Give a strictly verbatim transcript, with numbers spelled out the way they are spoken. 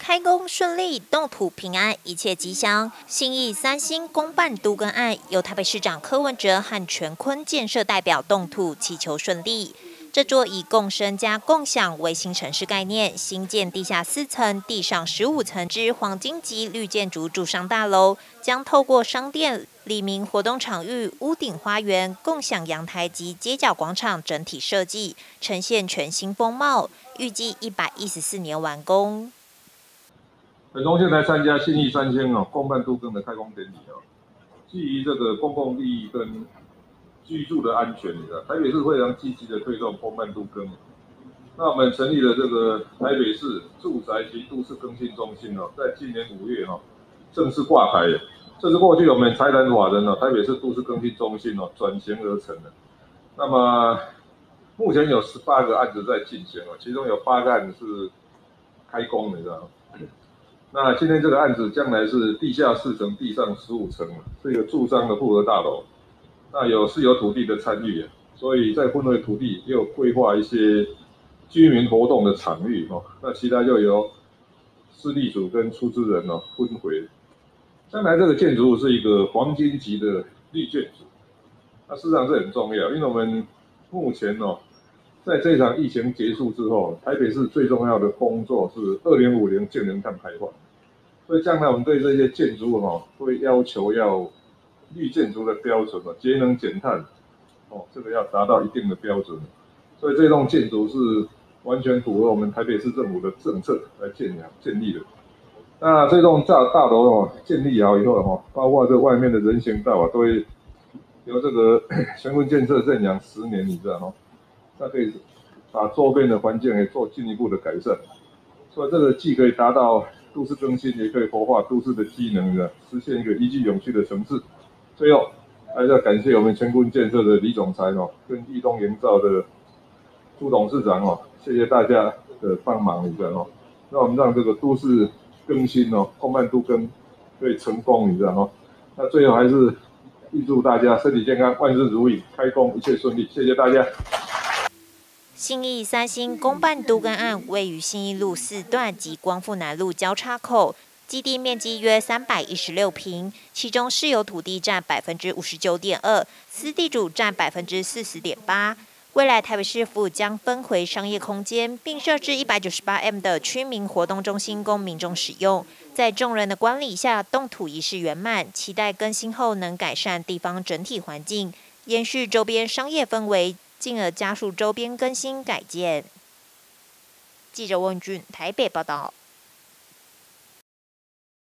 开工顺利，动土平安，一切吉祥。信义三星公办都更案，由台北市长柯文哲和全昆建设代表动土，祈求顺利。这座以共生加共享为新城市概念，新建地下四层、地上十五层之黄金级绿建筑住商大楼，将透过商店、里民活动场域、屋顶花园、共享阳台及街角广场整体设计，呈现全新风貌。预计一百一十四年完工。 很荣幸来参加信义三星哦公办都更的开工典礼哦。基于这个公共利益跟居住的安全，台北市非常积极的推动公办都更。那我们成立了这个台北市住宅及都市更新中心哦，在今年五月哦正式挂牌。这是过去我们财团法人哦台北市都市更新中心哦转型而成的。那么目前有十八个案子在进行哦，其中有八个案子是开工的，知道吗？那今天这个案子将来是地下四层、地上十五层，是一个住商的复合大楼。那有私有土地的参与，所以在分为土地也有规划一些居民活动的场域哦。那其他就由私立组跟出资人哦分回。将来这个建筑物是一个黄金级的绿建筑，那事实上是很重要，因为我们目前哦。在这场疫情结束之后，台北市最重要的工作是二零五零净零碳排放，所以将来我们对这些建筑物哈，会要求要绿建筑的标准哦，节能减碳哦，这个要达到一定的标准，所以这栋建筑是完全符合我们台北市政府的政策来建养建立的。那这栋大大楼哦建立好以后哈，包括这外面的人行道啊，都会由这个全国建设认养十年以上哦。那可以把周边的环境也做进一步的改善，所以这个既可以达到都市更新，也可以活化都市的机能的，实现一个宜居永续的城市。最后还是要感谢我们乾坤建设的李总裁哦，跟义东营造的朱董事长哦，谢谢大家的帮忙一下哦，让我们让这个都市更新哦，公办都更可以成功，你知道哦。那最后还是预祝大家身体健康，万事如意，开工一切顺利，谢谢大家。 信义三星公办都更案位于信义路四段及光复南路交叉口，基地面积约三百一十六坪，其中市有土地占百分之五十九点二，私地主占百分之四十点八。未来台北市府将分回商业空间，并设置一百九十八 M 的区民活动中心供民众使用。在众人的观礼下，动土仪式圆满，期待更新后能改善地方整体环境，延续周边商业氛围。进而加速周边更新改建。记者温俊台北报道。